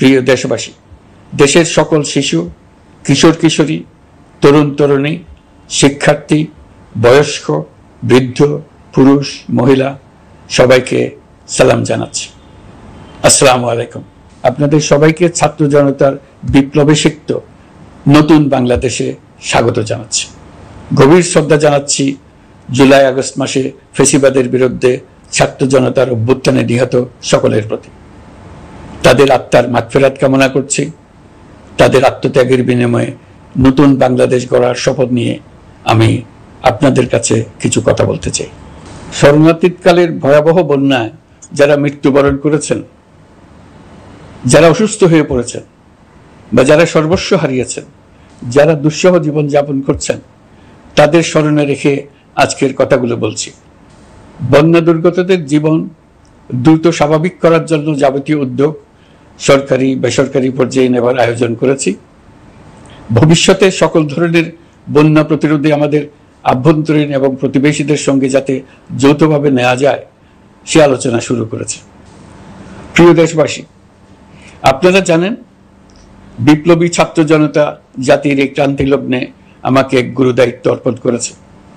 প্রিয় দেশবাসী, দেশের সকল শিশু, কিশোর কিশোরী, তরুণ তরুণী, শিক্ষার্থী, বয়স্ক, বৃদ্ধ, পুরুষ, মহিলা সবাইকে সালাম জানাচ্ছি। আসসালামু আলাইকুম। আপনাদের সবাইকে ছাত্র জনতার বিপ্লবে সিক্ত নতুন বাংলাদেশে স্বাগত জানাচ্ছি। গভীর শ্রদ্ধা জানাচ্ছি জুলাই আগস্ট মাসে ফেসিবাদের বিরুদ্ধে ছাত্র জনতার অভ্যুত্থানে নিহত সকলের প্রতি। তাদের আত্মার মাগফিরাত কামনা করছি। তাদের আত্মত্যাগের বিনিময়ে নতুন বাংলাদেশ গড়ার শপথ নিয়ে আমি আপনাদের কাছে কিছু কথা বলতে চাই। শরণার্থীকালের ভয়াবহ বন্যায় যারা মৃত্যুবরণ করেছেন, যারা অসুস্থ হয়ে পড়েছেন বা যারা সর্বস্ব হারিয়েছেন, যারা দুঃসহ জীবন যাপন করছেন, তাদের স্মরণে রেখে আজকের কথাগুলো বলছি। বন্যা দুর্গতদের জীবন দ্রুত স্বাভাবিক করার জন্য যাবতীয় উদ্যোগ সরকারি বেসরকারি পর্যায়ে নেবার আয়োজন করেছি। ভবিষ্যতে সকল ধরনের বন্যা প্রতিরোধে আমাদের আভ্যন্তরীণ এবং প্রতিবেশীদের সঙ্গে যাতে যৌথভাবে নেওয়া যায় সে আলোচনা শুরু করেছে। প্রিয় দেশবাসী, আপনারা জানেন বিপ্লবী ছাত্র জনতা জাতির এই ক্রান্তি লগ্নে আমাকে এক গুরু দায়িত্ব অর্পণ করেছে।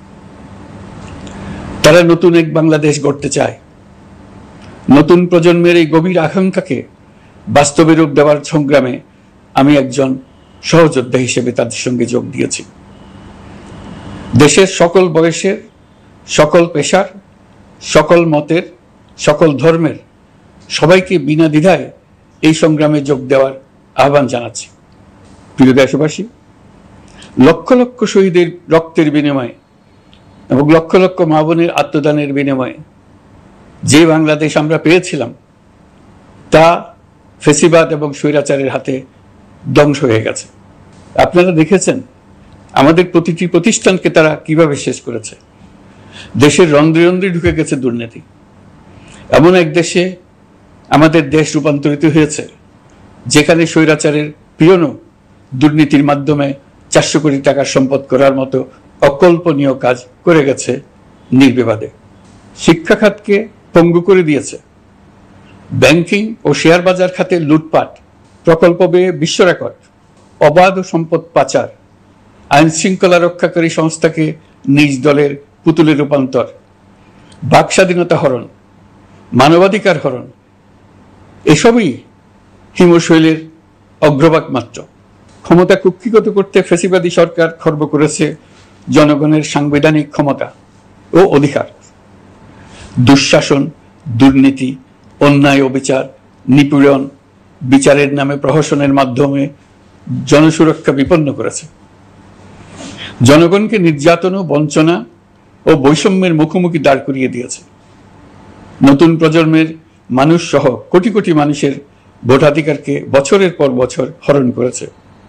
তারা নতুন এক বাংলাদেশ গড়তে চায়। নতুন প্রজন্মের এই গভীর আকাঙ্ক্ষাকে বাস্তবে রূপ দেওয়ার সংগ্রামে আমি একজন সহযোদ্ধা হিসেবে তাদের সঙ্গে যোগ দিয়েছি। দেশের সকল বয়সের, সকল পেশার, সকল মতের, সকল ধর্মের সবাইকে বিনা দ্বিধায় এই সংগ্রামে যোগ দেওয়ার আহ্বান জানাচ্ছি। প্রিয় দেশবাসী, লক্ষ লক্ষ শহীদের রক্তের বিনিময়ে এবং লক্ষ লক্ষ মা বোনের আত্মদানের বিনিময়ে যে বাংলাদেশ আমরা পেয়েছিলাম তা ফেসিবাদ এবং স্বৈরাচারের হাতে ধ্বংস হয়ে গেছে। আপনারা দেখেছেন আমাদের প্রতিটি প্রতিষ্ঠানকে তারা কিভাবে শেষ করেছে। দেশের রন্ধ্রে রন্ধ্রে ঢুকে গেছে দুর্নীতি। এমন এক দেশে আমাদের দেশ রূপান্তরিত হয়েছে যেখানে স্বৈরাচারের পিয়নও দুর্নীতির মাধ্যমে 400 কোটি টাকার সম্পদ করার মতো অকল্পনীয় কাজ করে গেছে নির্বিবাদে। শিক্ষা খাতকে পঙ্গু করে দিয়েছে। ব্যাংকিং ও শেয়ার বাজার খাতে লুটপাট, প্রকল্প ব্যয়ে বিশ্ব রেকর্ড, অবাধ সম্পদ পাচার, আইন শৃঙ্খলা রক্ষাকারী সংস্থাকে নিজ দলের পুতুলে রূপান্তর, বাক স্বাধীনতা হরণ, মানবাধিকার হরণ, এসবই হিমশৈলের অগ্রভাগ মাত্র। ক্ষমতা কুক্ষিগত করতে ফ্যাসিবাদী সরকার খর্ব করেছে জনগণের সাংবিধানিক ক্ষমতা ও অধিকার। দুঃশাসন, দুর্নীতি, অন্যায়, অবিচার, নিপীড়ন, বিচারের নামে প্রহসনের মাধ্যমে জনসুরক্ষা বিপন্ন করেছে। জনগণকে নির্যাতন, বঞ্চনা ও বৈষম্যের মুখোমুখি দাঁড় করিয়ে দিয়েছে। নতুন প্রজন্মের মানুষ সহ কোটি কোটি মানুষের ভোটাধিকারকে বছরের পর বছর হরণ করেছে।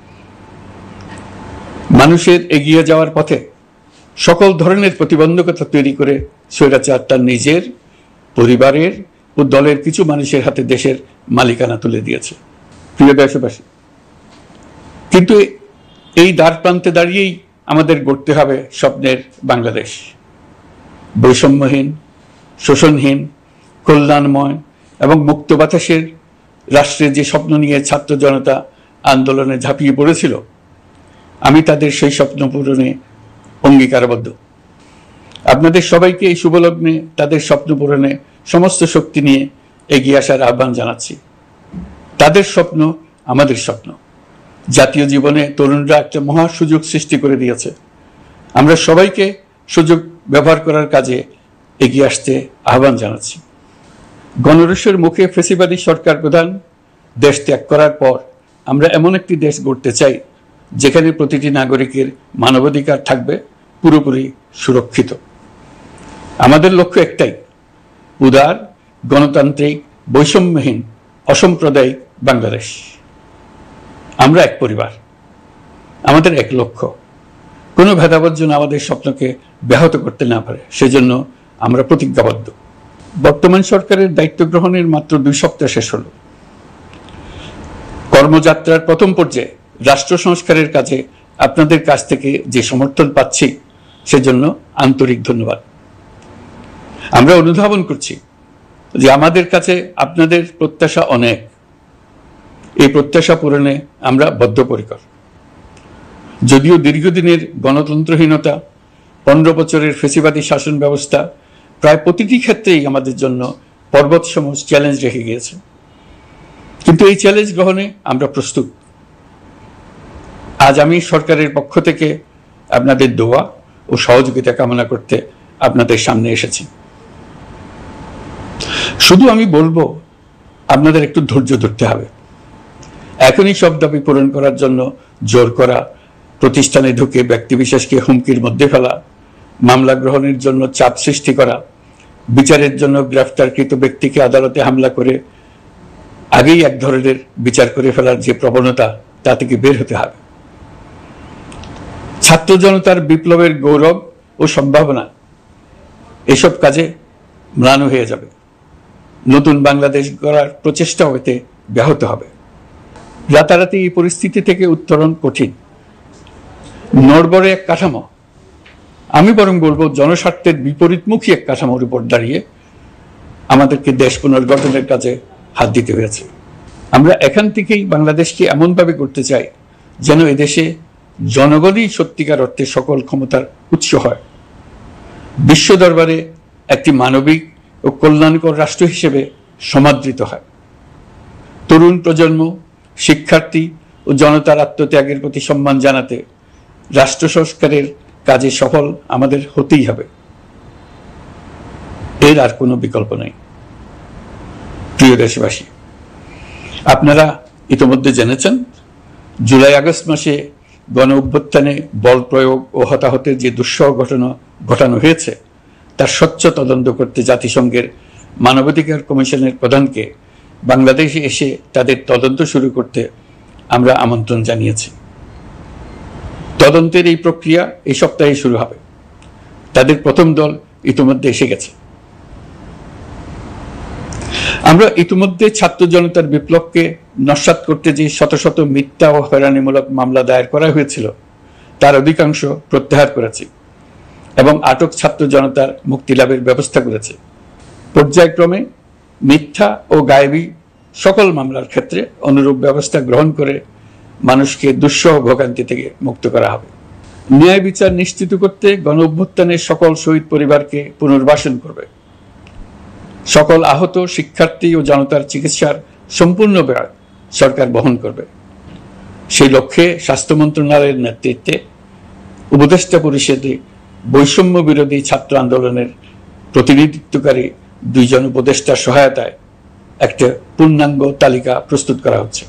মানুষের এগিয়ে যাওয়ার পথে সকল ধরনের প্রতিবন্ধকতা তৈরি করে স্বৈরাচার তার নিজের, পরিবারের ও দলের কিছু মানুষের হাতে দেশের মালিকানা তুলে দিয়েছে। প্রিয় দেশবাসী, কিন্তু এই দ্বার প্রান্তে দাঁড়িয়েই আমাদের গড়তে হবে স্বপ্নের বাংলাদেশ। বৈষম্যহীন, শোষণহীন, কল্যাণময় এবং মুক্ত বাতাসের রাষ্ট্রের যে স্বপ্ন নিয়ে ছাত্র জনতা আন্দোলনে ঝাঁপিয়ে পড়েছিল, আমি তাদের সেই স্বপ্ন পূরণে অঙ্গীকারবদ্ধ। আপনাদের সবাইকে এই শুভলগ্নে তাদের স্বপ্ন পূরণে সমস্ত শক্তি নিয়ে এগিয়ে আসার আহ্বান জানাচ্ছি। তাদের স্বপ্ন আমাদের স্বপ্ন। জাতীয় জীবনে তরুণরা একটা মহা সুযোগ সৃষ্টি করে দিয়েছে। আমরা সবাইকে সুযোগ ব্যবহার করার কাজে এগিয়ে আসতে আহ্বান জানাচ্ছি। গণরোষের মুখে ফেসিবাদী সরকার প্রধান দেশ ত্যাগ করার পর আমরা এমন একটি দেশ গড়তে চাই যেখানে প্রতিটি নাগরিকের মানবাধিকার থাকবে পুরোপুরি সুরক্ষিত। আমাদের লক্ষ্য একটাই, উদার, গণতান্ত্রিক, বৈষম্যহীন, অসাম্প্রদায়িক বাংলাদেশ। আমরা এক পরিবার, আমাদের এক লক্ষ্য। কোনো ভেদাভেদ যেন আমাদের স্বপ্নকে ব্যাহত করতে না পারে, সেজন্য আমরা প্রতিজ্ঞাবদ্ধ। বর্তমান সরকারের দায়িত্ব গ্রহণের মাত্র 2 সপ্তাহ শেষ হলো। কর্মযাত্রার প্রথম পর্যায়ে রাষ্ট্র সংস্কারের কাজে আপনাদের কাছ থেকে যে সমর্থন পাচ্ছি সেজন্য আন্তরিক ধন্যবাদ। আমরা অনুধাবন করছি যে আমাদের কাছে আপনাদের প্রত্যাশা অনেক। এই প্রত্যাশা পূরণে আমরা বদ্ধপরিকর। যদিও দীর্ঘদিনের গণতন্ত্রহীনতা, 15 বছরের ফেসিবাদী শাসন ব্যবস্থা প্রায় প্রতিটি ক্ষেত্রেই আমাদের জন্য পর্বতসম চ্যালেঞ্জ রেখে গিয়েছে, কিন্তু এই চ্যালেঞ্জ গ্রহণে আমরা প্রস্তুত। আজ আমি সরকারের পক্ষ থেকে আপনাদের দোয়া ও সহযোগিতা কামনা করতে আপনাদের সামনে এসেছি। শুধু আমি বলবো, আপনাদের একটু ধৈর্য ধরতে হবে। এখনই সব দাবি পূরণ করার জন্য জোর করা, প্রতিষ্ঠানে ঢুকে ব্যক্তিবিশেষকে হুমকির মধ্যে ফেলা, মামলা গ্রহণের জন্য চাপ সৃষ্টি করা, বিচারের জন্য গ্রেফতারকৃত ব্যক্তিকে আদালতে হামলা করে আগেই এক ধরনের বিচার করে ফেলার যে প্রবণতা, তা থেকে বের হতে হবে। ছাত্র জনতার বিপ্লবের গৌরব ও সম্ভাবনা এসব কাজে ম্লান হয়ে যাবে। নতুন বাংলাদেশ গড়ার প্রচেষ্টাও এতে ব্যাহত হবে। রাতারাতি এই পরিস্থিতি থেকে উত্তরণ কঠিন। নড়বড়ে এক কাঠামো, আমি বরং বলবো জনস্বার্থের বিপরীতমুখী এক কাঠামোর উপর দাঁড়িয়ে আমাদেরকে দেশ পুনর্গঠনের কাজে হাত দিতে হয়েছে। আমরা এখান থেকেই বাংলাদেশকে এমনভাবে করতে চাই যেন এদেশে জনগণই সত্যিকার অর্থে সকল ক্ষমতার উৎস হয়, বিশ্ব দরবারে একটি মানবিক ও কল্যাণকর রাষ্ট্র হিসেবে সমাদৃত হয়। তরুণ প্রজন্ম, শিক্ষার্থী ও জনতার আত্মত্যাগের প্রতি সম্মান জানাতে রাষ্ট্র সংস্কারের কাজে সফল আমাদের হতেই হবে, এর আর কোনো বিকল্প নেই। প্রিয় দেশবাসী, আপনারা ইতিমধ্যে জেনেছেন জুলাই আগস্ট মাসে গণ অভ্যুত্থানে বল প্রয়োগ ও হতাহতের যে দুঃসহ ঘটনা ঘটানো হয়েছে তার স্বচ্ছ তদন্ত করতে জাতিসংঘের মানবাধিকার কমিশনের প্রধানকে বাংলাদেশে এসে তাদের তদন্ত শুরু করতে আমরা আমন্ত্রণ জানিয়েছি। তদন্তের এই প্রক্রিয়া এই সপ্তাহে শুরু হবে। তাদের প্রথম দল ইতিমধ্যে এসে গেছে। আমরা ইতিমধ্যে ছাত্র জনতার বিপ্লবকে নস্যাৎ করতে যে শত শত মিথ্যা ও হয়রানিমূলক মামলা দায়ের করা হয়েছিল তার অধিকাংশ প্রত্যাহার করেছি এবং আটক ছাত্র জনতার মুক্তি লাভের ব্যবস্থা করেছে। পর্যায়ক্রমে মিথ্যা ও গায়েবী সকল মামলার ক্ষেত্রে অনুরূপ ব্যবস্থা গ্রহণ করে মানুষকে দুঃসহ ভোগান্তি থেকে মুক্ত করা হবে। ন্যায় বিচার নিশ্চিত করতে গণ অভ্যুত্থানের সকল শহীদ পরিবারকে পুনর্বাসন করবে। সকল আহত শিক্ষার্থী ও জনতার চিকিৎসার সম্পূর্ণ ব্যয় সরকার বহন করবে। সেই লক্ষ্যে স্বাস্থ্য মন্ত্রণালয়ের নেতৃত্বে উপদেষ্টা পরিষদে বৈষম্য বিরোধী ছাত্র আন্দোলনের প্রতিনিধিত্বকারী 2 জন উপদেষ্টার সহায়তায় একটা পূর্ণাঙ্গ তালিকা প্রস্তুত করা হচ্ছে।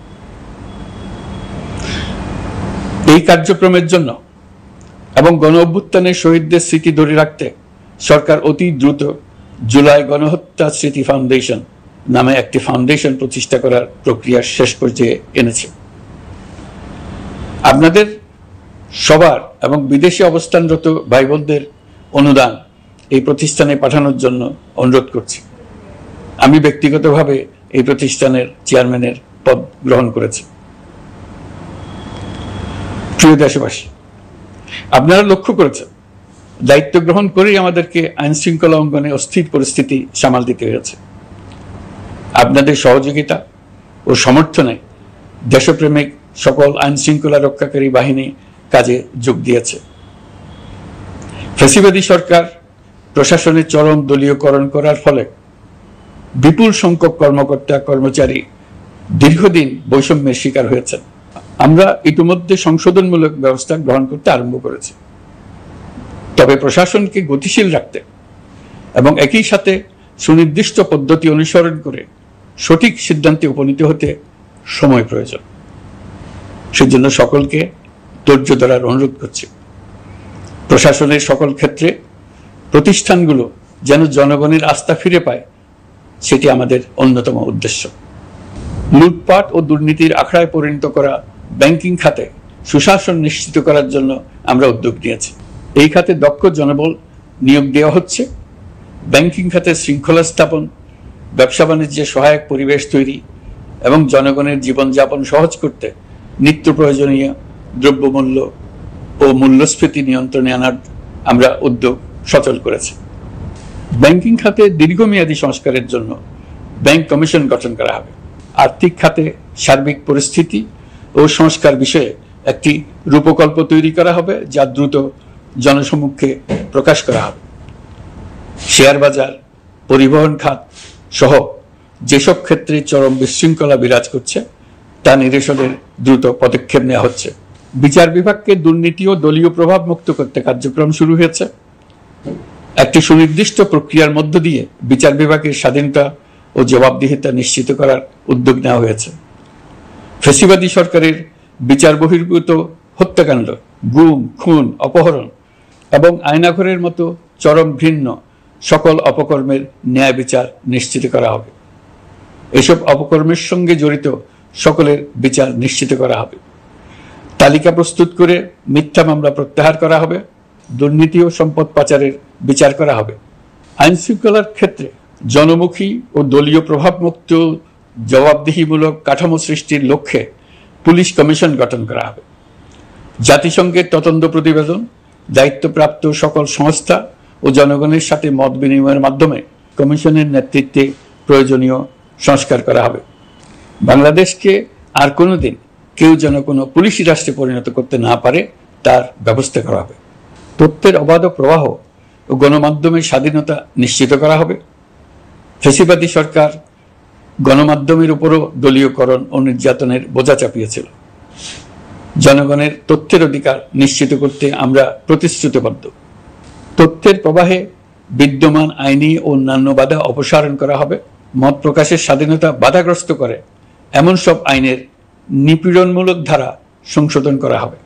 এই কার্যক্রমের জন্য এবং গণ অভ্যুত্থানের শহীদদের স্মৃতি ধরে রাখতে সরকার অতি দ্রুত জুলাই গণহত্যা স্মৃতি ফাউন্ডেশন নামে একটি ফাউন্ডেশন প্রতিষ্ঠা করার প্রক্রিয়া শেষ পর্যায়ে এনেছে। আপনাদের সবার এবং বিদেশে অবস্থানরত ভাই বোনদের অনুদান এই প্রতিষ্ঠানে পাঠানোর জন্য অনুরোধ করছি। আমি ব্যক্তিগতভাবে এই প্রতিষ্ঠানের চেয়ারম্যানের পদ গ্রহণ করেছি। প্রিয় দেশবাসী, আপনারা লক্ষ্য করেছেন দায়িত্ব গ্রহণ করেই আমাদেরকে আইন শৃঙ্খলা অঙ্গনে অস্থির পরিস্থিতি সামাল দিতে হয়েছে। আপনাদের সহযোগিতা ও সমর্থনে দেশপ্রেমিক সকল আইন শৃঙ্খলা রক্ষাকারী বাহিনী কাজে যোগ দিয়েছে। ফ্যাসিবাদী সরকার প্রশাসনের চরম দলীয়করণ করার ফলে বিপুল সংখ্যক কর্মকর্তা কর্মচারী দীর্ঘদিন বৈষম্যের শিকার হয়েছেন। আমরা ইতিমধ্যে সংশোধনমূলক ব্যবস্থা গ্রহণ করতে আরম্ভ করেছি, তবে প্রশাসনকে গতিশীল রাখতে এবং একই সাথে সুনির্দিষ্ট পদ্ধতি অনুসরণ করে সঠিক সিদ্ধান্তে উপনীত হতে সময় প্রয়োজন। সেজন্য সকলকে ধৈর্য ধরার অনুরোধ করছি। প্রশাসনের সকল ক্ষেত্রে প্রতিষ্ঠানগুলো যেন জনগণের আস্থা ফিরে পায়, সেটি আমাদের অন্যতম উদ্দেশ্য। লুটপাট ও দুর্নীতির আখড়ায় পরিণত করা ব্যাংকিং খাতে সুশাসন নিশ্চিত করার জন্য আমরা উদ্যোগ নিয়েছি। এই খাতে দক্ষ জনবল নিয়োগ দেওয়া হচ্ছে। ব্যাংকিং খাতে শৃঙ্খলা স্থাপন, ব্যবসা বাণিজ্যে সহায়ক পরিবেশ তৈরি এবং জনগণের জীবনযাপন সহজ করতে নিত্য প্রয়োজনীয় দ্রব্যমূল্য ও মূল্যস্ফীতি নিয়ন্ত্রণে আনার আমরা উদ্যোগ সচল করেছি। ব্যাংকিং খাতে দীর্ঘমেয়াদী সংস্কারের জন্য ব্যাংক কমিশন গঠন করা হবে। আর্থিক খাতে সার্বিক পরিস্থিতি ও সংস্কার বিষয়ে একটি রূপকল্প তৈরি করা হবে, যা দ্রুত জনসমক্ষে প্রকাশ করা হবে। শেয়ার বাজার, পরিবহন খাত সহ যেসব ক্ষেত্রে চরম বিশৃঙ্খলা বিরাজ করছে তা নিরসনের দ্রুত পদক্ষেপ নেওয়া হচ্ছে। বিচার বিভাগকে দুর্নীতি ও দলীয় প্রভাব মুক্ত করতে কার্যক্রম শুরু হয়েছে। একটি সুনির্দিষ্ট প্রক্রিয়ার মধ্য দিয়ে বিচার বিভাগের স্বাধীনতা ও জবাবদিহিতা নিশ্চিত করার উদ্যোগ নেওয়া হয়েছে। ফ্যাসিবাদী সরকারের বিচার বহির্ভূত হত্যাকাণ্ড, গুম, খুন, অপহরণ এবং আয়নাঘরের মতো চরম ঘৃণ্য সকল অপকর্মের ন্যায় বিচার নিশ্চিত করা হবে। এসব অপকর্মের সঙ্গে জড়িত সকলের বিচার নিশ্চিত করা হবে। তালিকা প্রস্তুত করে মিথ্যা মামলা প্রত্যাহার করা হবে। দুর্নীতি ও সম্পদ পাচারের বিচার করা হবে। আইন শৃঙ্খলার ক্ষেত্রে জনমুখী ও দলীয় প্রভাবমুক্ত জবাবদিহিমূলক কাঠামো সৃষ্টির লক্ষ্যে পুলিশ কমিশন গঠন করা হবে। জাতিসংঘের তদন্ত প্রতিবেদন, দায়িত্বপ্রাপ্ত সকল সংস্থা ও জনগণের সাথে মত বিনিময়ের মাধ্যমে কমিশনের নেতৃত্বে প্রয়োজনীয় সংস্কার করা হবে। বাংলাদেশকে আর কোনোদিন কেউ যেন কোনো পুলিশি রাষ্ট্রে পরিণত করতে না পারে তার ব্যবস্থা করা হবে। তথ্যের অবাধ প্রবাহ ও গণমাধ্যমের স্বাধীনতা নিশ্চিত করা হবে। ফ্যাসিবাদী সরকার গণমাধ্যমের উপরও দলীয়করণ ও নির্যাতনের বোঝা চাপিয়েছিল। জনগণের তথ্যের অধিকার নিশ্চিত করতে আমরা প্রতিশ্রুতিবদ্ধ। তথ্যের প্রবাহে বিদ্যমান আইনি ও অন্যান্য বাধা অপসারণ করা হবে। মত প্রকাশের স্বাধীনতা বাধাগ্রস্ত করে এমন সব আইনের নিপীড়নমূলক ধারা সংশোধন করা হবে।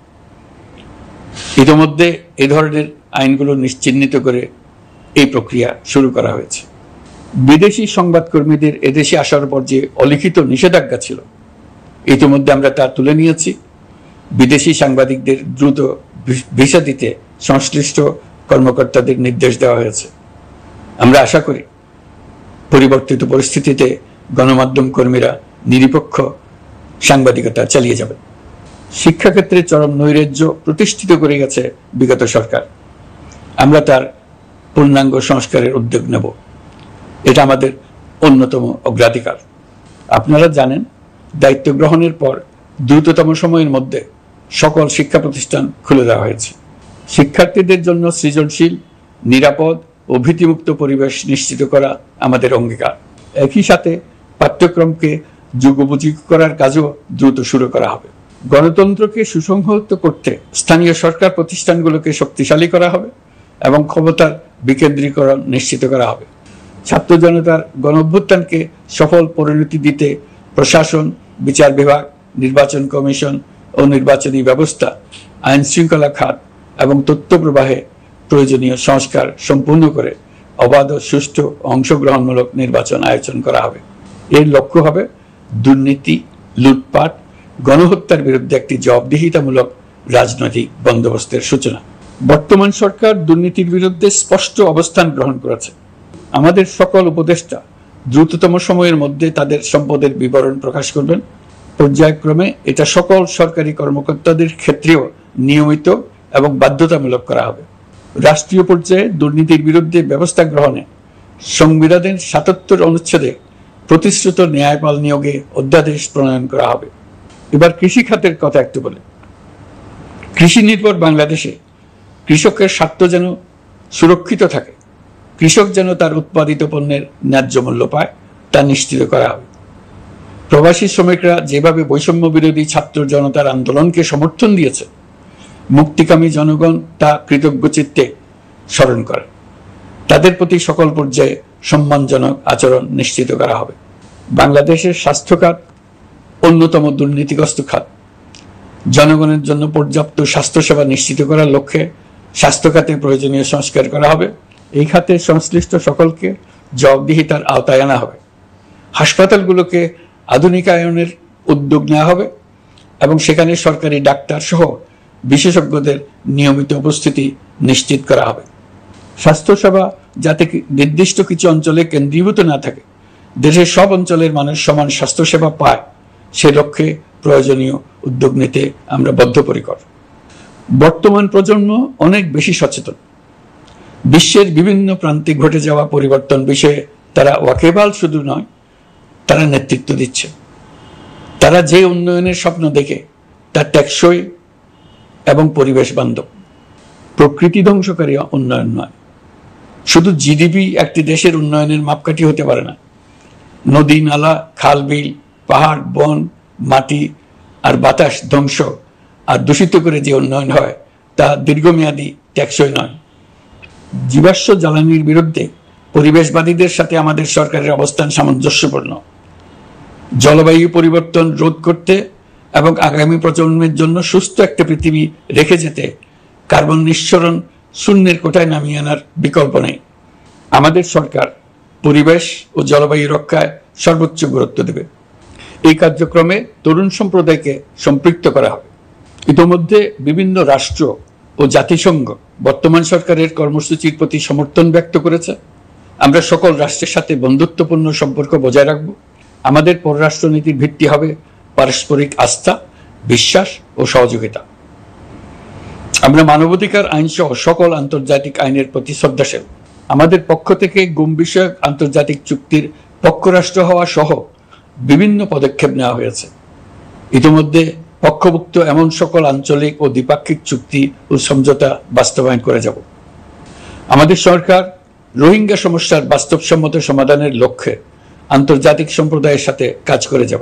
ইতিমধ্যে এ ধরনের আইনগুলো নিশ্চিহ্নিত করে এই প্রক্রিয়া শুরু করা হয়েছে। বিদেশি সংবাদকর্মীদের এদেশে আসার পর যে অলিখিত নিষেধাজ্ঞা ছিল, ইতিমধ্যে আমরা তা তুলে নিয়েছি। বিদেশি সাংবাদিকদের দ্রুত ভিসা দিতে সংশ্লিষ্ট কর্মকর্তাদের নির্দেশ দেওয়া হয়েছে। আমরা আশা করি পরিবর্তিত পরিস্থিতিতে গণমাধ্যম কর্মীরা নিরপেক্ষ সাংবাদিকতা চালিয়ে যাবেন। শিক্ষাক্ষেত্রে চরম নৈরাজ্য প্রতিষ্ঠিত করে গেছে বিগত সরকার। আমরা তার পূর্ণাঙ্গ সংস্কারের উদ্যোগ নেব। এটা আমাদের অন্যতম অগ্রাধিকার। আপনারা জানেন, দায়িত্ব গ্রহণের পর দ্রুততম সময়ের মধ্যে সকল শিক্ষা প্রতিষ্ঠান খুলে দেওয়া হয়েছে। শিক্ষার্থীদের জন্য সৃজনশীল, নিরাপদ ও ভীতিমুক্ত পরিবেশ নিশ্চিত করা আমাদের অঙ্গীকার। একই সাথে পাঠ্যক্রমকে যুগোপযোগী করার কাজও দ্রুত শুরু করা হবে। গণতন্ত্রকে সুসংহত করতে স্থানীয় সরকার প্রতিষ্ঠানগুলোকে শক্তিশালী করা হবে এবং ক্ষমতার বিকেন্দ্রীকরণ নিশ্চিত করা হবে। ছাত্র জনতার গণঅভ্যুত্থানকে সফল পরিণতি দিতে প্রশাসন, বিচার বিভাগ, নির্বাচন কমিশন ও নির্বাচনী ব্যবস্থা, আইন শৃঙ্খলা খাত এবং তথ্য প্রবাহে প্রয়োজনীয় সংস্কার সম্পূর্ণ করে অবাধ ও সুষ্ঠু অংশগ্রহণমূলক নির্বাচন আয়োজন করা হবে। এর লক্ষ্য হবে দুর্নীতি, লুটপাট, গণহত্যার বিরুদ্ধে একটি জবাবদিহিতামূলক রাজনৈতিক বন্দোবস্তের সূচনা। বর্তমান সরকার দুর্নীতির বিরুদ্ধে স্পষ্ট অবস্থান গ্রহণ করেছে। আমাদের সকল উপদেষ্টা দ্রুততম সময়ের মধ্যে তাদের সম্পদের বিবরণ প্রকাশ করবেন। পর্যায়ক্রমে এটা সকল সরকারি কর্মকর্তাদের ক্ষেত্রেও নিয়মিত এবং বাধ্যতামূলক করা হবে। রাষ্ট্রীয় পর্যায়ে দুর্নীতির বিরুদ্ধে ব্যবস্থা গ্রহণে সংবিধানের ৭৭ অনুচ্ছেদে প্রতিশ্রুত ন্যায়পাল নিয়োগে অধ্যাদেশ প্রণয়ন করা হবে। এবার কৃষি খাতের কথা একটু বলে। কৃষি নির্ভর বাংলাদেশে কৃষকের স্বার্থ যেন সুরক্ষিত থাকে, কৃষক যেন তার উৎপাদিত পণ্যের ন্যায্য মূল্য পায়, তা নিশ্চিত করা হবে। প্রবাসী শ্রমিকরা যেভাবে বৈষম্য বিরোধী ছাত্র জনতার আন্দোলনকে সমর্থন দিয়েছে, মুক্তিকামী জনগণ তা কৃতজ্ঞ চিত্তে স্মরণ করে। তাদের প্রতি সকল পর্যায়ে সম্মানজনক আচরণ নিশ্চিত করা হবে। বাংলাদেশের স্বাস্থ্য খাত অন্যতম দুর্নীতিগ্রস্ত খাত। জনগণের জন্য পর্যাপ্ত স্বাস্থ্যসেবা নিশ্চিত করার লক্ষ্যে স্বাস্থ্য খাতে প্রয়োজনীয় সংস্কার করা হবে। এই খাতে সংশ্লিষ্ট সকলকে জবাবদিহিতার আওতায় আনা হবে। হাসপাতালগুলোকে আধুনিকায়নের উদ্যোগ নেওয়া হবে এবং সেখানে সরকারি ডাক্তার সহ বিশেষজ্ঞদের নিয়মিত উপস্থিতি নিশ্চিত করা হবে। স্বাস্থ্যসেবা যাতে নির্দিষ্ট কিছু অঞ্চলে কেন্দ্রীভূত না থাকে, দেশের সব অঞ্চলের মানুষ সমান স্বাস্থ্যসেবা পায়, সে লক্ষ্যে প্রয়োজনীয় উদ্যোগ নিতে আমরা বদ্ধপরিকর। বর্তমান প্রজন্ম অনেক বেশি সচেতন। বিশ্বের বিভিন্ন প্রান্তে ঘটে যাওয়া পরিবর্তন বিষয়ে তারা ওয়াকিবহাল শুধু নয়, তারা নেতৃত্ব দিচ্ছে। তারা যে উন্নয়নের স্বপ্ন দেখে তা টেকসই এবং পরিবেশ বান্ধব, প্রকৃতি ধ্বংসকারী উন্নয়ন নয়। শুধু জিডিপি একটি দেশের উন্নয়নের মাপকাঠি হতে পারে না। নদী, নালা, খাল, বিল, পাহাড়, বন, মাটি আর বাতাস ধ্বংস আর দূষিত করে যে উন্নয়ন হয় তা দীর্ঘমেয়াদী, টেকসই নয়। জীবাশ্ম জ্বালানির বিরুদ্ধে পরিবেশবাদীদের সাথে আমাদের সরকারের অবস্থান সামঞ্জস্যপূর্ণ। জলবায়ু পরিবর্তন রোধ করতে এবং আগামী প্রজন্মের জন্য সুস্থ একটা পৃথিবী রেখে যেতে কার্বন নিঃসরণ শূন্যের কোঠায় নামিয়ে আনার বিকল্প নেই। আমাদের সরকার পরিবেশ ও জলবায়ু রক্ষায় সর্বোচ্চ গুরুত্ব দেবে। এই কার্যক্রমে তরুণ সম্প্রদায়কে সম্পৃক্ত করা হবে। ইতোমধ্যে বিভিন্ন রাষ্ট্র ও জাতিসংঘ বর্তমান সরকারের কর্মসূচির প্রতি সমর্থন ব্যক্ত করেছে। আমরা সকল রাষ্ট্রের সাথে বন্ধুত্বপূর্ণ সম্পর্ক বজায় রাখব। আমাদের পররাষ্ট্রনীতির ভিত্তি হবে পারস্পরিক আস্থা, বিশ্বাস ও সহযোগিতা। আমরা মানবাধিকার আইন সহ সকল আন্তর্জাতিক আইনের প্রতি শ্রদ্ধাশীল। আমাদের পক্ষ থেকে গুম বিষয়ক আন্তর্জাতিক চুক্তির পক্ষরাষ্ট্র হওয়া সহ বিভিন্ন পদক্ষেপ নেওয়া হয়েছে। ইতিমধ্যে পক্ষভুক্ত এমন সকল আঞ্চলিক ও দ্বিপাক্ষিক চুক্তি ও সমঝোতা বাস্তবায়ন করে যাব। আমাদের সরকার রোহিঙ্গা সমস্যার বাস্তবসম্মত সমাধানের লক্ষ্যে আন্তর্জাতিক সম্প্রদায়ের সাথে কাজ করে যাবে।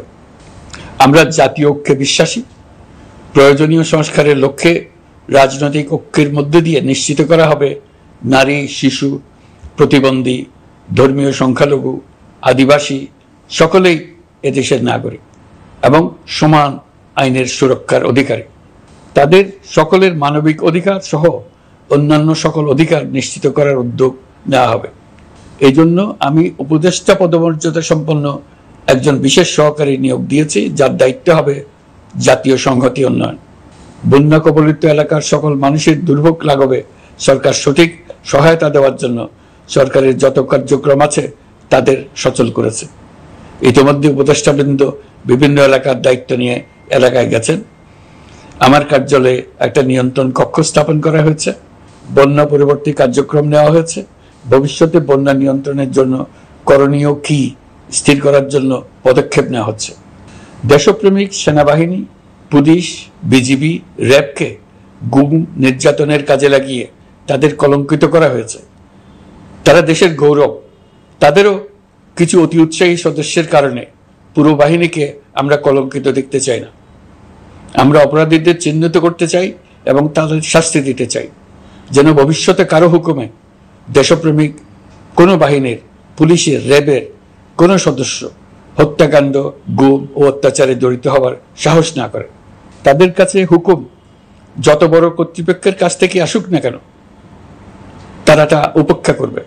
আমরা জাতীয় ঐক্যে বিশ্বাসী। প্রয়োজনীয় সংস্কারের লক্ষ্যে রাজনৈতিক ঐক্যের মধ্য দিয়ে নিশ্চিত করা হবে নারী, শিশু, প্রতিবন্ধী, ধর্মীয় সংখ্যালঘু, আদিবাসী সকলেই এদেশের নাগরিক এবং সমান আইনের সুরক্ষার অধিকারী। তাদের সকলের মানবিক অধিকার সহ অন্যান্য সকল অধিকার নিশ্চিত করার উদ্যোগ নেওয়া হবে। এই জন্য আমি উপদেষ্টা পদমর্যাদা সম্পন্ন একজন বিশেষ সহকারী নিয়োগ দিয়েছি, যার দায়িত্ব হবে জাতীয় সংহতি উন্নয়ন। বন্যা কবলিত এলাকার সকল মানুষের দুর্ভোগ লাঘবে সরকার সঠিক সহায়তা দেওয়ার জন্য সরকারের যত কার্যক্রম আছে তাদের সচল করেছে। ইতিমধ্যে উপদেষ্টাবৃন্দ বিভিন্ন এলাকার দায়িত্ব নিয়ে এলাকায় গেছেন। আমার কার্যালয়ে একটা নিয়ন্ত্রণ কক্ষ স্থাপন করা হয়েছে। বন্যা পরবর্তী কার্যক্রম নেওয়া হয়েছে। ভবিষ্যতে বন্যা নিয়ন্ত্রণের জন্য করণীয় কি স্থির করার জন্য পদক্ষেপ নেওয়া হচ্ছে। দেশপ্রেমিক সেনাবাহিনী, পুলিশ, বিজিবি, র্যাবকে গুম নির্যাতনের কাজে লাগিয়ে তাদের কলঙ্কিত করা হয়েছে। তারা দেশের গৌরব। তাদেরও কিছু অতি উৎসাহী সদস্যের কারণে পুরো বাহিনীকে আমরা কলঙ্কিত দেখতে চাই না। আমরা অপরাধীদের চিহ্নিত করতে চাই এবং তাদের শাস্তি দিতে চাই, যেন ভবিষ্যতে কারো হুকুমে দেশপ্রেমিক কোনো বাহিনীর, পুলিশের, র্যাবের কোনো সদস্য হত্যাকাণ্ড, গুম ও অত্যাচারে জড়িত হওয়ার সাহস না করে। তাদের কাছে হুকুম যত বড় কর্তৃপক্ষের কাছ থেকে আসুক না কেন, তারা তা উপেক্ষা করবে।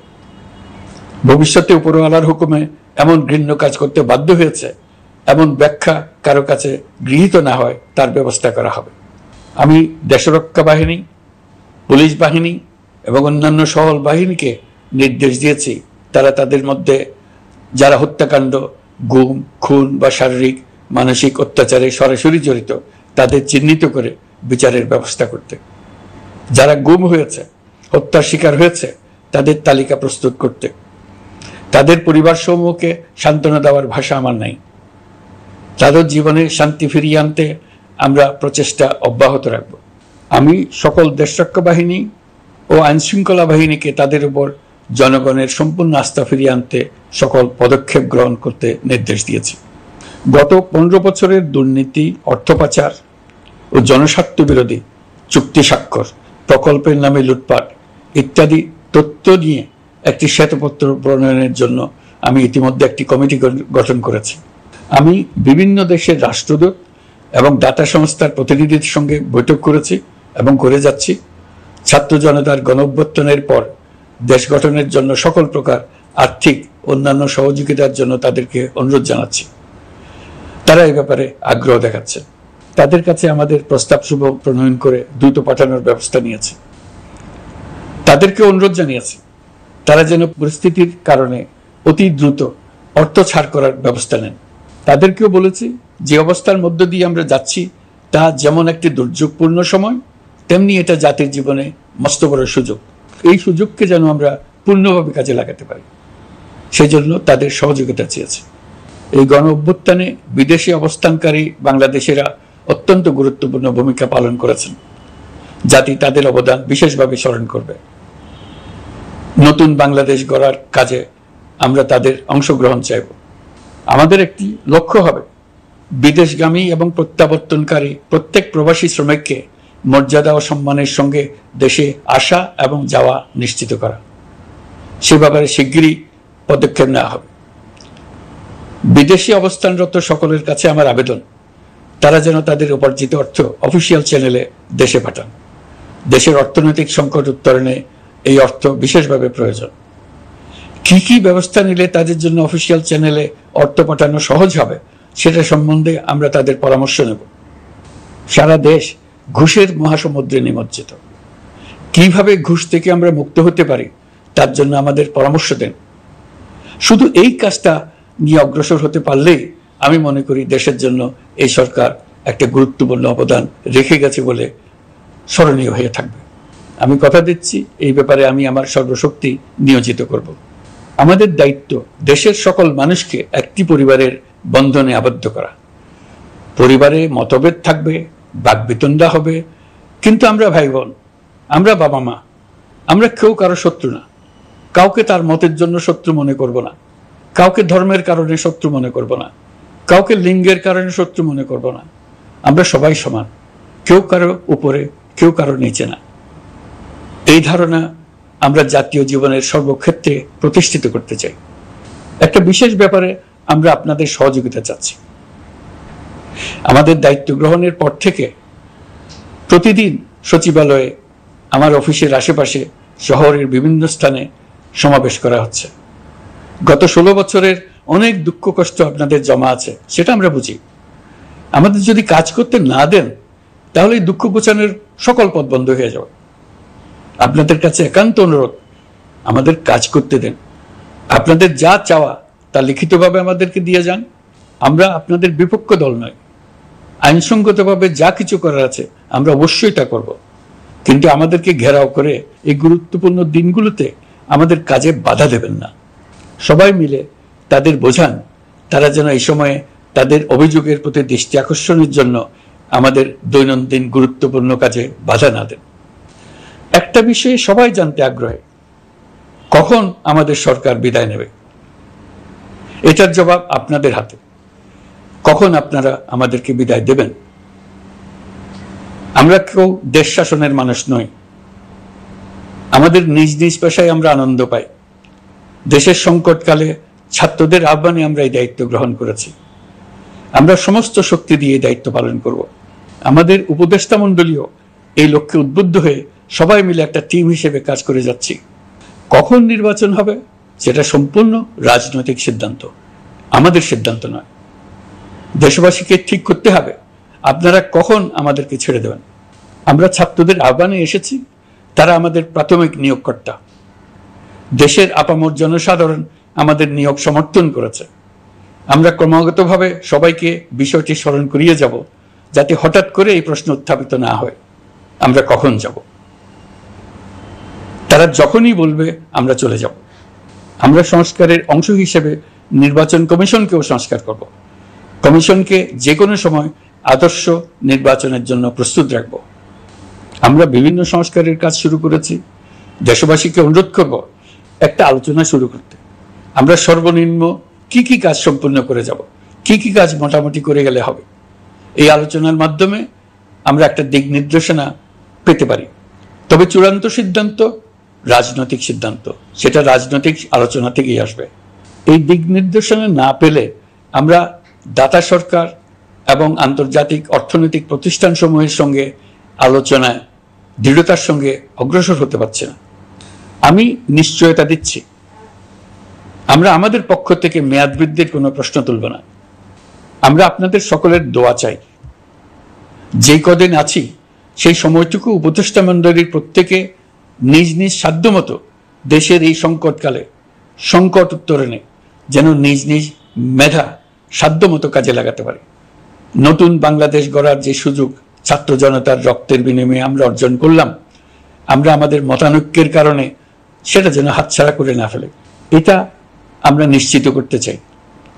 ভবিষ্যতে উপরওয়ালার হুকুমে এমন ঘৃণ্য কাজ করতে বাধ্য হয়েছে এমন ব্যাখ্যা কারো কাছে গৃহীত না হয় তার ব্যবস্থা করা হবে। আমি দেশরক্ষা বাহিনী, পুলিশ বাহিনী এবং অন্যান্য সহল বাহিনীকে নির্দেশ দিয়েছি তারা তাদের মধ্যে যারা হত্যাকাণ্ড, গুম, খুন বা শারীরিক মানসিক অত্যাচারে সরাসরি জড়িত তাদের চিহ্নিত করে বিচারের ব্যবস্থা করতে। যারা গুম হয়েছে, হত্যার শিকার হয়েছে তাদের তালিকা প্রস্তুত করতে। তাদের পরিবার সমূহকে সান্ত্বনা দেওয়ার ভাষা আমার নাই। তাদের জীবনে শান্তি ফিরিয়ে আনতে আমরা প্রচেষ্টা অব্যাহত রাখব। আমি সকল দেশরক্ষা বাহিনী ও আইনশৃঙ্খলা বাহিনীকে তাদের উপর জনগণের সম্পূর্ণ আস্থা ফিরিয়ে আনতে সকল পদক্ষেপ গ্রহণ করতে নির্দেশ দিয়েছি। গত 15 বছরের দুর্নীতি, অর্থ পাচার ও জনস্বার্থ বিরোধী চুক্তি স্বাক্ষর, প্রকল্পের নামে লুটপাট ইত্যাদি তথ্য নিয়ে একটি শ্বেতপত্র প্রণয়নের জন্য আমি ইতিমধ্যে একটি কমিটি গঠন করেছি। আমি বিভিন্ন দেশের রাষ্ট্রদূত এবং দাতা সংস্থার প্রতিনিধিদের সঙ্গে বৈঠক করেছি এবং করে যাচ্ছি। ছাত্র জনতার গণঅভ্যুত্থানের পর দেশ গঠনের জন্য সকল প্রকার আর্থিক অন্যান্য সহযোগিতার জন্য তাদেরকে অনুরোধ জানাচ্ছি। তারা এই ব্যাপারে আগ্রহ দেখাচ্ছে। তাদের কাছে আমাদের প্রস্তাব শুভ প্রণয়ন করে দ্রুত পাঠানোর ব্যবস্থা নিয়েছে। তাদেরকে অনুরোধ জানিয়েছি তারা যেন পরিস্থিতির কারণে অতি দ্রুত অর্থ ছাড় করার ব্যবস্থা নেন। তাদেরকেও বলেছি যে অবস্থার মধ্য দিয়ে আমরা যাচ্ছি তা যেমন একটি দুর্যোগপূর্ণ সময়, তেমনি এটা জাতির জীবনে মস্ত বড় সুযোগ। এই সুযোগকে যেন আমরা পূর্ণভাবে কাজে লাগাতে পারি, সেই জন্য তাদের সহযোগিতা চেয়েছি। এই গণ অভ্যুত্থানে বিদেশে অবস্থানকারী বাংলাদেশিরা অত্যন্ত গুরুত্বপূর্ণ ভূমিকা পালন করেছেন। জাতি তাদের অবদান বিশেষভাবে স্মরণ করবে। নতুন বাংলাদেশ গড়ার কাজে আমরা তাদের অংশগ্রহণ চাইব। আমাদের একটি লক্ষ্য হবে বিদেশগামী এবং প্রত্যাবর্তনকারী প্রত্যেক প্রবাসী শ্রমিককে মর্যাদা ও সম্মানের সঙ্গে দেশে আসা এবং যাওয়া নিশ্চিত করা। সে ব্যাপারে শিগগিরই পদক্ষেপ নেওয়া হবে। বিদেশি অবস্থানরত সকলের কাছে আমার আবেদন, তারা যেন তাদের উপার্জিত অর্থ অফিসিয়াল চ্যানেলে দেশে পাঠান। দেশের অর্থনৈতিক সংকট উত্তরণে এই অর্থ বিশেষভাবে প্রয়োজন। কি কি ব্যবস্থা নিলে তাদের জন্য অফিসিয়াল চ্যানেলে অর্থ পাঠানো সহজ হবে সেটা সম্বন্ধে আমরা তাদের পরামর্শ নেব। সারা দেশ ঘুষের মহাসমুদ্রে নিমজ্জিত। কিভাবে ঘুষ থেকে আমরা মুক্ত হতে পারি তার জন্য আমাদের পরামর্শ দেন। শুধু এই কাজটা নিয়ে অগ্রসর হতে পারলেই আমি মনে করি দেশের জন্য এই সরকার একটা গুরুত্বপূর্ণ অবদান রেখে গেছে বলে স্মরণীয় হয়ে থাকবে। আমি কথা দিচ্ছি, এই ব্যাপারে আমি আমার সর্বশক্তি নিয়োজিত করব। আমাদের দায়িত্ব দেশের সকল মানুষকে একটি পরিবারের বন্ধনে আবদ্ধ করা। পরিবারে মতভেদ থাকবে, বাকবিতণ্ডা হবে, কিন্তু আমরা ভাই বোন, আমরা বাবা মা, আমরা কেউ কারো শত্রু না। কাউকে তার মতের জন্য শত্রু মনে করব না, কাউকে ধর্মের কারণে শত্রু মনে করব না, কাউকে লিঙ্গের কারণে শত্রু মনে করব না। আমরা সবাই সমান, কেউ কারো উপরে, কেউ কারো নিচে না। এই ধারণা আমরা জাতীয় জীবনের সর্বক্ষেত্রে প্রতিষ্ঠিত করতে চাই। একটা বিশেষ ব্যাপারে আমরা আপনাদের সহযোগিতা চাচ্ছি। আমাদের দায়িত্ব গ্রহণের পর থেকে প্রতিদিন সচিবালয়ে, আমার অফিসের আশেপাশে, শহরের বিভিন্ন স্থানে সমাবেশ করা হচ্ছে। গত 16 বছরের অনেক দুঃখ কষ্ট আপনাদের জমা আছে, সেটা আমরা বুঝি। আমাদের যদি কাজ করতে না দেন তাহলে এই দুঃখ ঘোচানোর সকল পথ বন্ধ হয়ে যাবে। আপনাদের কাছে একান্ত অনুরোধ, আমাদের কাজ করতে দেন। আপনাদের যা চাওয়া তা লিখিতভাবে আমাদেরকে দিয়ে যান। আমরা আপনাদের বিপক্ষ দল নয়। আইনসঙ্গতভাবে যা কিছু করার আছে আমরা অবশ্যই তা করব, কিন্তু আমাদেরকে ঘেরাও করে এই গুরুত্বপূর্ণ দিনগুলোতে আমাদের কাজে বাধা দেবেন না। সবাই মিলে তাদের বোঝান, তারা যেন এই সময়ে তাদের অভিযোগের প্রতি দৃষ্টি আকর্ষণের জন্য আমাদের দৈনন্দিন গুরুত্বপূর্ণ কাজে বাধা না দেন। একটা বিষয়ে সবাই জানতে আগ্রহী, কখন আমাদের সরকার বিদায় নেবে। এটার জবাব আপনাদের হাতে। কখন আপনারা আমাদেরকে বিদায় দেবেন? আমরা কেউ দেশ শাসনের মানুষ নই। আমাদের নিজ নিজ পেশায় আমরা আনন্দ পাই। দেশের সংকটকালে ছাত্রদের আহ্বানে আমরা এই দায়িত্ব গ্রহণ করেছি। আমরা সমস্ত শক্তি দিয়ে এই দায়িত্ব পালন করব। আমাদের উপদেষ্টা মণ্ডলীও এই লক্ষ্যে উদ্বুদ্ধ হয়ে সবাই মিলে একটা টিম হিসেবে কাজ করে যাচ্ছি। কখন নির্বাচন হবে সেটা সম্পূর্ণ রাজনৈতিক সিদ্ধান্ত, আমাদের সিদ্ধান্ত নয়। দেশবাসীকে ঠিক করতে হবে আপনারা কখন আমাদেরকে ছেড়ে দেবেন। আমরা ছাত্রদের আহ্বানে এসেছি, তারা আমাদের প্রাথমিক নিয়োগকর্তা। দেশের আপামর জনসাধারণ আমাদের নিয়োগ সমর্থন করেছে। আমরা ক্রমাগতভাবে সবাইকে বিষয়টি স্মরণ করিয়ে যাব, যাতে হঠাৎ করে এই প্রশ্ন উত্থাপিত না হয় আমরা কখন যাব। তারা যখনই বলবে আমরা চলে যাব। আমরা সংস্কারের অংশ হিসেবে নির্বাচন কমিশনকেও সংস্কার করব। কমিশনকে যে কোনো সময় আদর্শ নির্বাচনের জন্য প্রস্তুত রাখব। আমরা বিভিন্ন সংস্কারের কাজ শুরু করেছি। দেশবাসীকে অনুরোধ করব একটা আলোচনা শুরু করতে। আমরা সর্বনিম্ন কি কি কাজ সম্পূর্ণ করে যাব, কি কি কাজ মোটামুটি করে গেলে হবে। এই আলোচনার মাধ্যমে আমরা একটা দিক নির্দেশনা পেতে পারি। তবে চূড়ান্ত সিদ্ধান্ত রাজনৈতিক সিদ্ধান্ত, সেটা রাজনৈতিক আলোচনা থেকেই আসবে। এই দিক নির্দেশনা না পেলে আমরা দাতা সরকার এবং আন্তর্জাতিক অর্থনৈতিক প্রতিষ্ঠানসমূহের সঙ্গে আলোচনায় দৃঢ়তার সঙ্গে অগ্রসর হতে পারছি না। আমি নিশ্চয়তা দিচ্ছি, আমরা আমাদের পক্ষ থেকে মেয়াদ বৃদ্ধির কোনো প্রশ্ন তুলব না। আমরা আপনাদের সকলের দোয়া চাই। যেই কদিন আছি সেই সময়টুকু উপদেষ্টা মণ্ডলীর প্রত্যেকে নিজ নিজ সাধ্যমতো দেশের এই সংকটকালে সংকট উত্তরণে যেন নিজ নিজ মেধা সাধ্যমতো কাজে লাগাতে পারে। নতুন বাংলাদেশ গড়ার যে সুযোগ ছাত্র জনতার রক্তের বিনিময়ে আমরা অর্জন করলাম, আমরা আমাদের মতানৈক্যের কারণে সেটা যেন হাতছাড়া করে না ফেলে, এটা আমরা নিশ্চিত করতে চাই।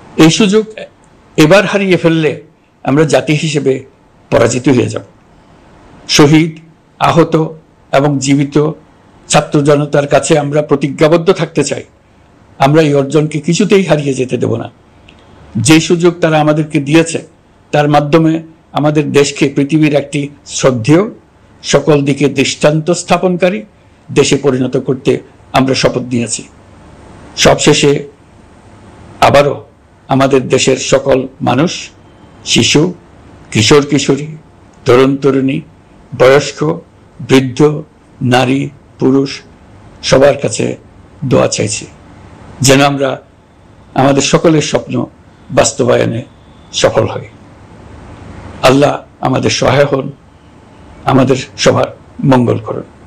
এই সুযোগ এবার হারিয়ে ফেললে আমরা জাতি হিসেবে পরাজিত হয়ে যাব। শহীদ, আহত এবং জীবিত ছাত্র জনতার কাছে আমরা প্রতিজ্ঞাবদ্ধ থাকতে চাই, আমরা এই অর্জনকে কিছুতেই হারিয়ে যেতে দেব না। যে সুযোগ তারা আমাদেরকে দিয়েছে তার মাধ্যমে আমাদের দেশকে পৃথিবীর একটি শ্রদ্ধেয়, সকল দিকে দৃষ্টান্ত স্থাপনকারী দেশে পরিণত করতে আমরা শপথ নিয়েছি। সবশেষে আবারও আমাদের দেশের সকল মানুষ, শিশু, কিশোর কিশোরী, তরুণ তরুণী, বয়স্ক, বৃদ্ধ, নারী, পুরুষ সবার কাছে দোয়া চাইছি যেন আমরা আমাদের সকলের স্বপ্ন বাস্তবায়নে সফল হই। আল্লাহ আমাদের সহায় হন, আমাদের সবার মঙ্গল করুন।